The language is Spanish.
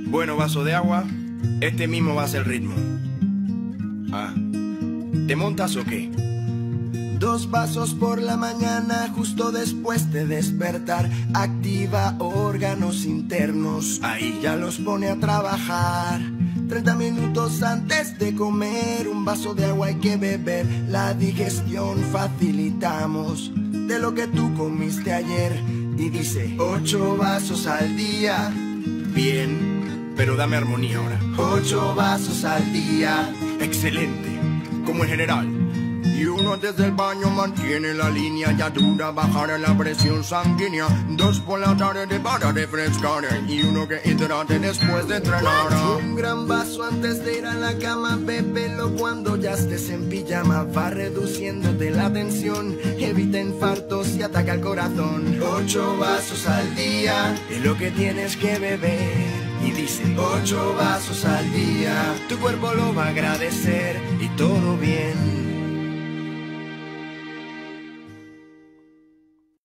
Bueno, vaso de agua, este mismo va a ser el ritmo. Ah, ¿te montas o qué? 2 vasos por la mañana justo después de despertar. Activa órganos internos, Ahí. ya los pone a trabajar. 30 minutos antes de comer, un vaso de agua hay que beber. La digestión facilitamos de lo que tú comiste ayer. Y dice 8 vasos al día. Bien, pero dame armonía ahora. 8 vasos al día. Excelente, como en general. Y uno antes del baño mantiene la línea, ya dura bajar la presión sanguínea. 2 por la tarde para refrescar y uno que hidrate después de entrenar. Un gran vaso antes de ir a la cama, bébelo cuando ya estés en pijama. Va reduciéndote la tensión, evita infartos y ataca el corazón. 8 vasos al día es lo que tienes que beber. Y dice 8 vasos al día, tu cuerpo lo va a agradecer y todo bien.